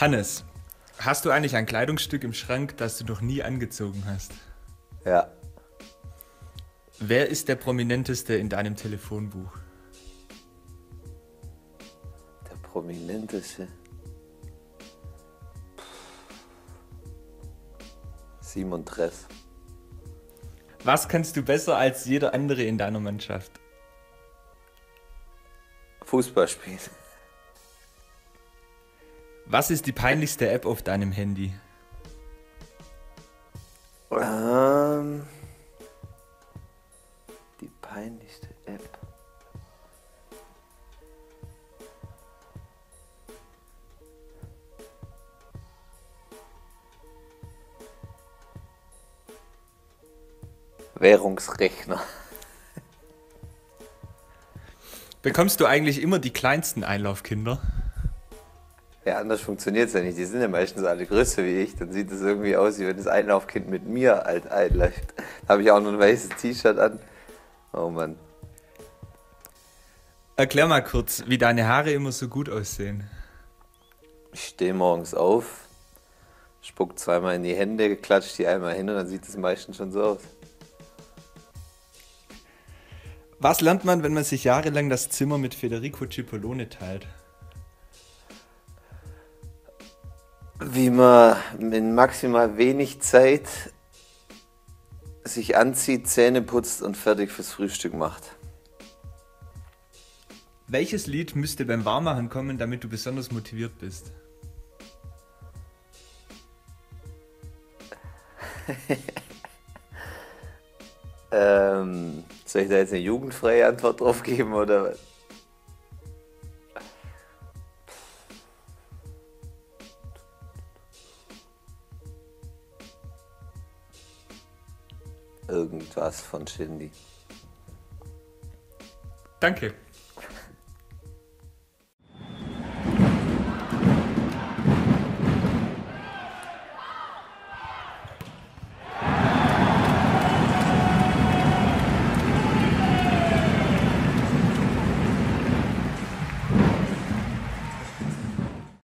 Hannes, hast du eigentlich ein Kleidungsstück im Schrank, das du noch nie angezogen hast? Ja, Wer ist der Prominenteste in deinem Telefonbuch? der prominenteste. Simon Tress. Was kannst du besser als jeder andere in deiner Mannschaft? Fußball spielen. Was ist die peinlichste App auf deinem Handy? Die peinlichste App. Währungsrechner. Bekommst du eigentlich immer die kleinsten Einlaufkinder? Ja, anders funktioniert es ja nicht. Die sind ja meistens alle größer wie ich. Dann sieht es irgendwie aus, wie wenn das Einlaufkind mit mir halt einläuft. Da habe ich auch noch ein weißes T-Shirt an. Oh Mann. Erklär mal kurz, wie deine Haare immer so gut aussehen. Ich stehe morgens auf, spuck zweimal in die Hände, klatscht die einmal hin und dann sieht es meistens schon so aus. Was lernt man, wenn man sich jahrelang das Zimmer mit Federico Cipollone teilt? Wie man in maximal wenig Zeit sich anzieht, Zähne putzt und fertig fürs Frühstück macht. Welches Lied müsste beim Warmmachen kommen, damit du besonders motiviert bist? Soll ich da jetzt eine jugendfreie Antwort drauf geben oder was? Irgendwas von Shindy. Danke.